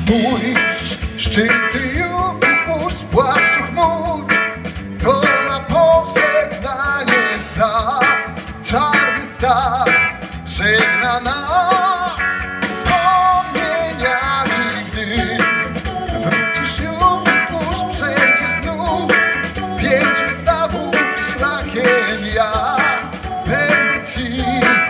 Spójrz, szczyty już w płaszczu chmur, to na pożegnanie staw, czarny staw żegna nas wspomnieniami, gdy wrócisz już przejdzie znów 5 stawów szlakiem. Ja będę ci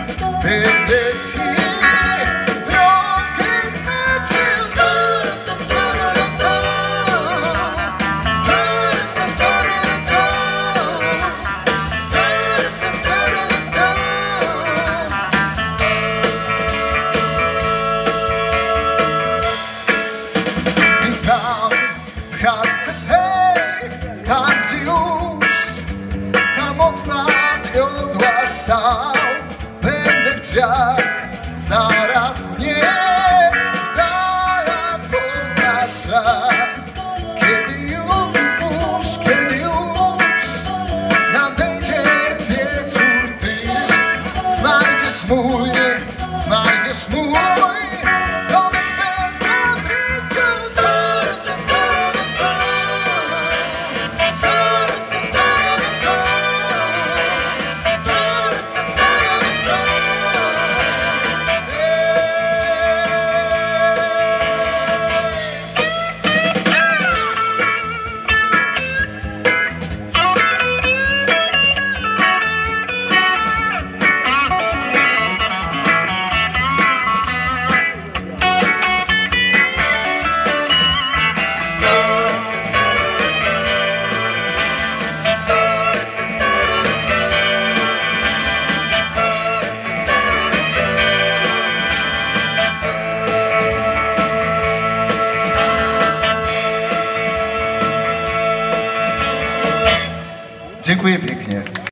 tam, gdzie już samotna wiodła stał, będę w drzwiach, zaraz mnie z dala poznasz. Kiedy już nadejdzie wieczór, ty znajdziesz mój domek bez adresu. Dziękuję pięknie.